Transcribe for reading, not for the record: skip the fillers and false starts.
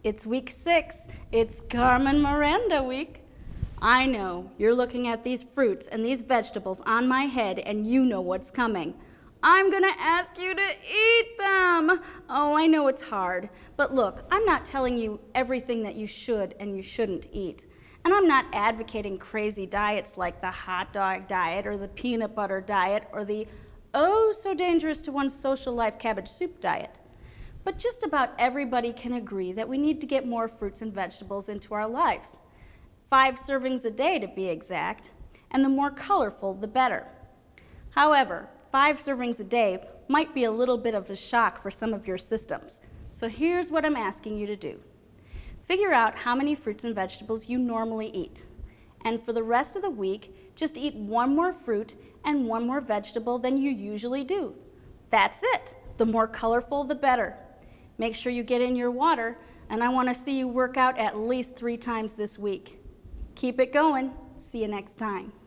It's week 6. It's Carmen Miranda week. I know you're looking at these fruits and these vegetables on my head and you know what's coming. I'm gonna ask you to eat them. Oh, I know it's hard, but look, I'm not telling you everything that you should and you shouldn't eat. And I'm not advocating crazy diets like the hot dog diet or the peanut butter diet or the oh so dangerous to one's social life cabbage soup diet. But just about everybody can agree that we need to get more fruits and vegetables into our lives. 5 servings a day to be exact, and the more colorful the better. However, 5 servings a day might be a little bit of a shock for some of your systems. So here's what I'm asking you to do. Figure out how many fruits and vegetables you normally eat. And for the rest of the week, just eat 1 more fruit and 1 more vegetable than you usually do. That's it. The more colorful, the better. Make sure you get in your water, and I want to see you work out at least 3 times this week. Keep it going. See you next time.